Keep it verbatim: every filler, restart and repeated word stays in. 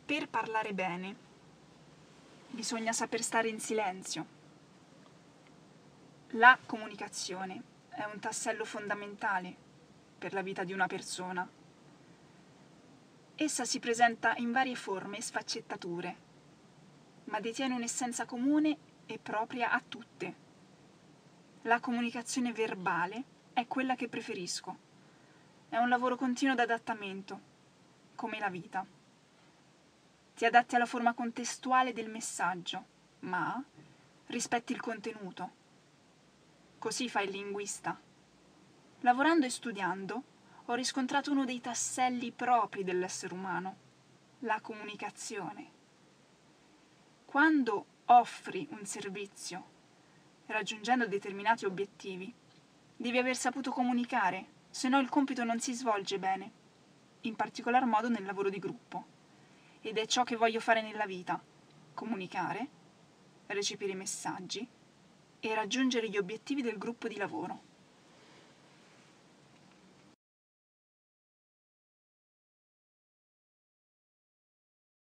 Per parlare bene bisogna saper stare in silenzio. La comunicazione è un tassello fondamentale per la vita di una persona. Essa si presenta in varie forme e sfaccettature, ma detiene un'essenza comune e propria a tutte. La comunicazione verbale è quella che preferisco. È un lavoro continuo d'adattamento, come la vita. Ti adatti alla forma contestuale del messaggio, ma rispetti il contenuto. Così fa il linguista. Lavorando e studiando, ho riscontrato uno dei tasselli propri dell'essere umano, la comunicazione. Quando offri un servizio, raggiungendo determinati obiettivi, devi aver saputo comunicare, se no il compito non si svolge bene, in particolar modo nel lavoro di gruppo. Ed è ciò che voglio fare nella vita: comunicare, recepire i messaggi e raggiungere gli obiettivi del gruppo di lavoro.